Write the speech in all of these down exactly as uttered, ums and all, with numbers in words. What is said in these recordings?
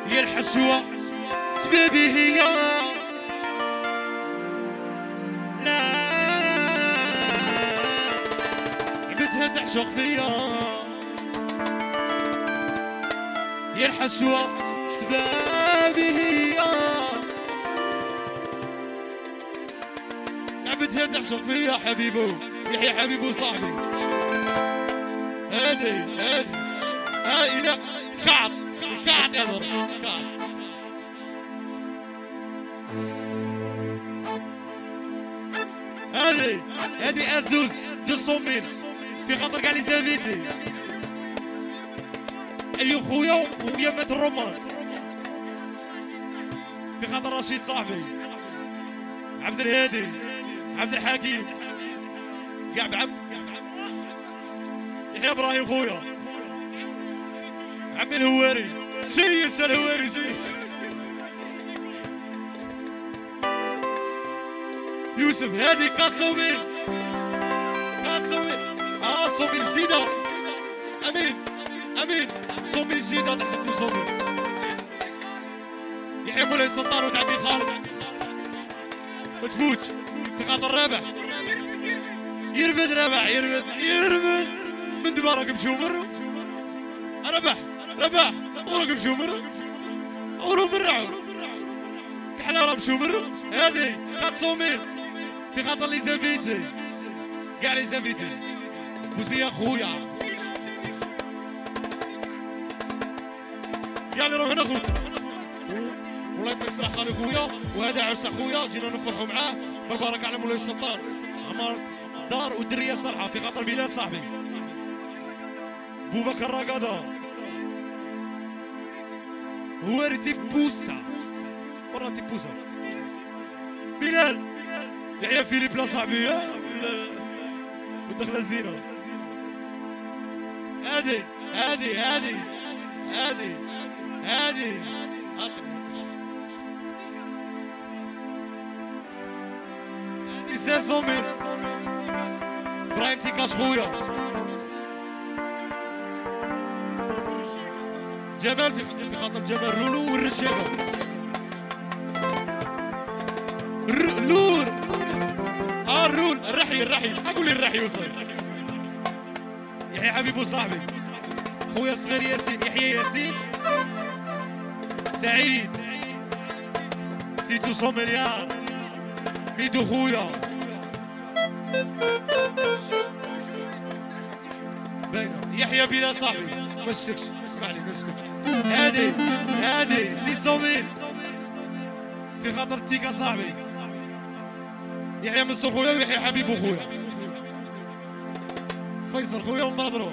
يا الحشوة سبابي هي لا عبتها تعشق فيا يا الحشوة سبابي هي عبتها تعشق فيا حبيبو يحيى حبيبو صاحبي هادي هادي هاي لا خعط خعط يا ضرب خعط هادي هادي أزوز دو صومين في خاطر كاع لي زافيتي أيوب خويا ويا مات الرومان في خاطر رشيد صاحبي عبد الهادي عبد الحكيم قاع عبد يحيى ابراهيم خويا عمي الهواري سيس الهواري سيس يوسف هادي كات صوميل كات صوميل اه صوميل جديدة امين امين صوميل جديدة تحسب صوميل يحيى مولاي سلطان وتعدي خالد ما تفوتش في خاطر رابح يرفد رابح يرفد يرفد من دبارك مشيو مرو ربح ربح ورق مشيو مرو ورو مرعو كحنا راه مشيو مرو هادي كات صوميل في خاطر لي زافيتي كاع لي زافيتي بوزي اخويا كاع اللي روح هنا خويا والله يطيق صلاح خالي خويا وهذا عرس اخويا جينا نفرحوا معاه بالبركه على مولاي السلطان عمار دار والدريه صالحه في خاطر بلال صاحبي بوبكر راقاده هو ريتي بوسا ورا تي بوسا بلال يحيى فيليب لا صاحبي والدخله الزينه هادي هادي هادي هادي هادي هادي سازومي ابراهيم تيكاش خويا جمال في خاطر جمال رولو والرشاقه لور اه الرول الرحي الرحي اقول لي الرحي وصل يحيى حبيبي وصاحبي خويا الصغير ياسين يحيى ياسين سعيد تيتو صومليار ميدو خويا يحيى بلا صاحبي ما شتكش اسمعني ما شتكش هادي هادي سي صوميل في خاطر تيكا صاحبي يحيى منصور خويا ويحيى حبيبو خويا فيصل خويا ومضرو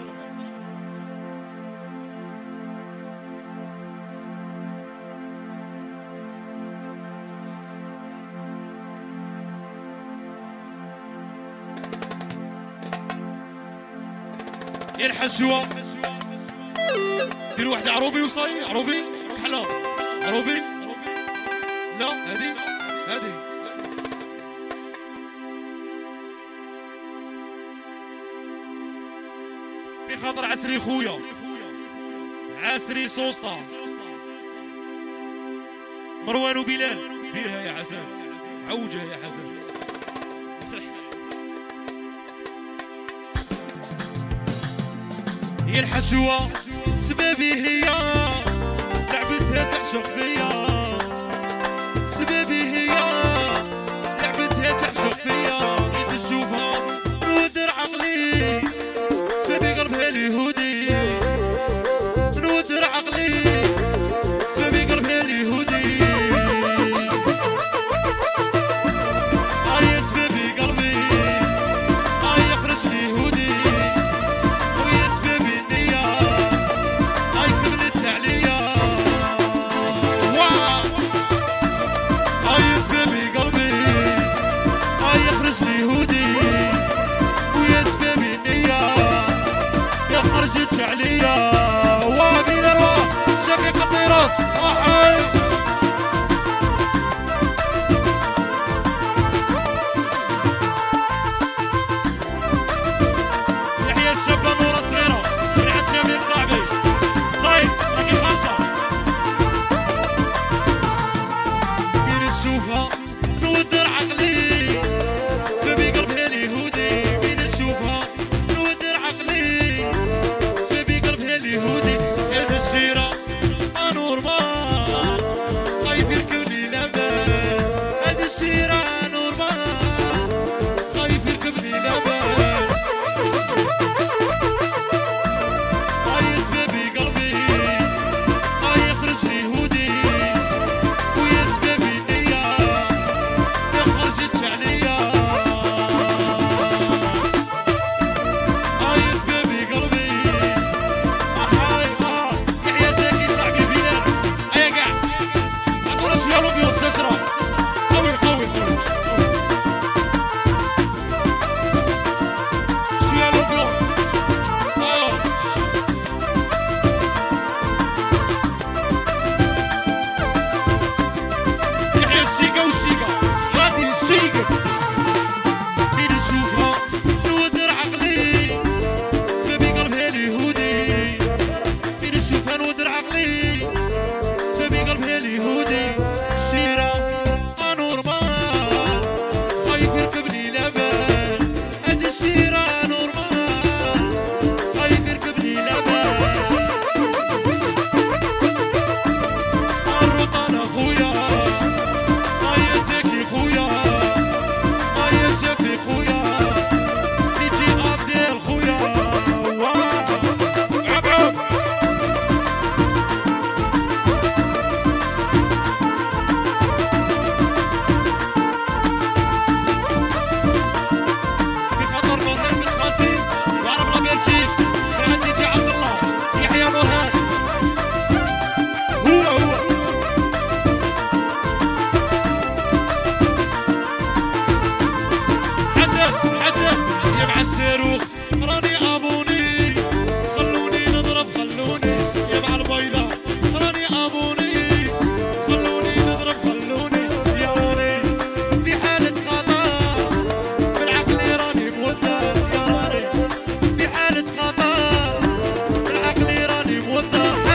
يا الحشوة دير واحد عروبي وصاي عروبي كحلة عروبي لا هادي هادي في خاطر عسري خويا عسري سوسطة مروان وبلال ديرها يا حسن عوجها يا حسن هي الحشوة سبابي هي لعبتها تعشق فيا سبابي هي لعبتها تعشق فيا بغيت نشوفها نودر عقلي سبابي قربها اليهودي نودر عقلي سبابي قربها اليهودي هاي سبابي قلبي هاي يخرج اليهودي ويا سبابي النية هاي كملت عليا واه هاي سبابي قلبي هاي يخرج اليهودي ويا سبابي النية يا خرجت عليا وامين الواه شقيق الطيراس وحي يحيى الشابة نورة صغيرة من عند جميل صاحبي صايد راكي خمسة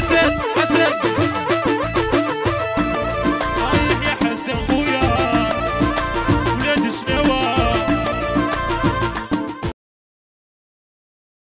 السيد